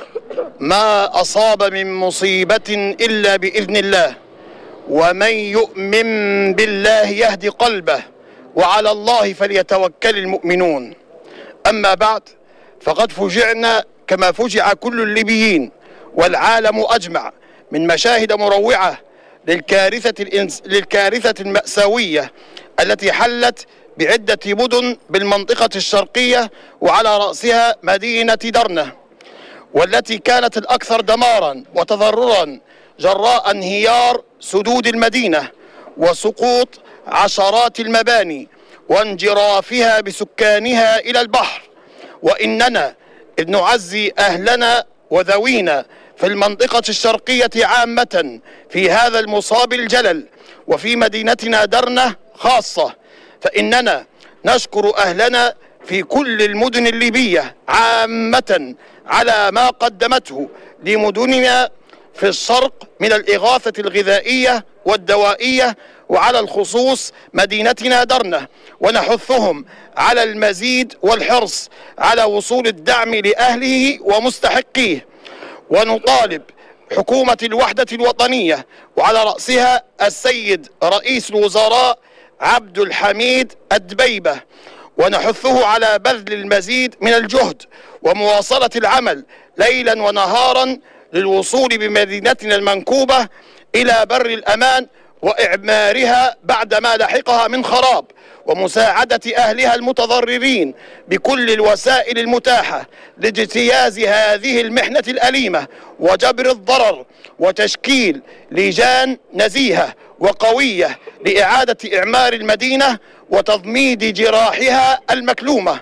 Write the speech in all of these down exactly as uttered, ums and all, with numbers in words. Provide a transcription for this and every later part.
ما أصاب من مصيبة إلا بإذن الله، ومن يؤمن بالله يهدي قلبه، وعلى الله فليتوكل المؤمنون. أما بعد، فقد فجعنا كما فجع كل الليبيين والعالم أجمع من مشاهد مروعة للكارثة, الإنس... للكارثة المأساوية التي حلت بعدة مدن بالمنطقة الشرقية، وعلى رأسها مدينة درنة، والتي كانت الأكثر دمارا وتضررا جراء انهيار سدود المدينة وسقوط عشرات المباني وانجرافها بسكانها إلى البحر. وإننا إذ نعزي أهلنا وذوينا في المنطقة الشرقية عامة في هذا المصاب الجلل، وفي مدينتنا درنة خاصة، فإننا نشكر أهلنا في كل المدن الليبية عامة على ما قدمته لمدننا في الشرق من الإغاثة الغذائية والدوائية، وعلى الخصوص مدينتنا درنة، ونحثهم على المزيد والحرص على وصول الدعم لأهله ومستحقيه. ونطالب حكومة الوحدة الوطنية وعلى رأسها السيد رئيس الوزراء عبد الحميد الدبيبة، ونحثه على بذل المزيد من الجهد ومواصلة العمل ليلا ونهارا للوصول بمدينتنا المنكوبة إلى بر الأمان وإعمارها بعدما لحقها من خراب، ومساعدة أهلها المتضررين بكل الوسائل المتاحة لاجتياز هذه المحنة الأليمة وجبر الضرر، وتشكيل لجان نزيهة وقوية لإعادة إعمار المدينة وتضميد جراحها المكلومة.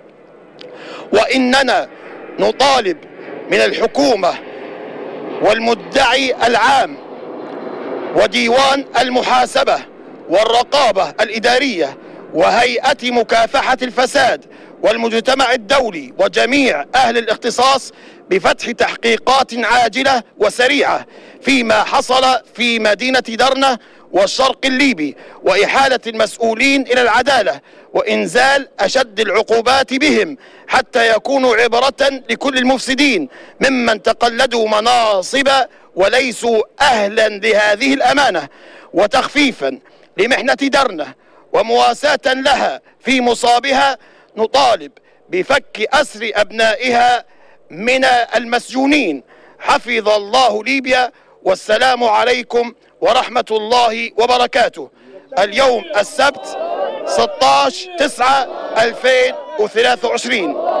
وإننا نطالب من الحكومة والمدعي العام وديوان المحاسبة والرقابة الإدارية وهيئة مكافحة الفساد والمجتمع الدولي وجميع أهل الاختصاص بفتح تحقيقات عاجلة وسريعة فيما حصل في مدينة درنة والشرق الليبي، وإحالة المسؤولين إلى العدالة وإنزال أشد العقوبات بهم حتى يكونوا عبرة لكل المفسدين ممن تقلدوا مناصب وليسوا أهلا لهذه الأمانة، وتخفيفا لمحنة درنة ومواساة لها في مصابها. نطالب بفك أسر أبنائها من المسجونين. حفظ الله ليبيا، والسلام عليكم ورحمة الله وبركاته. اليوم السبت ستة عشر تسعة ألفين وثلاثة وعشرين.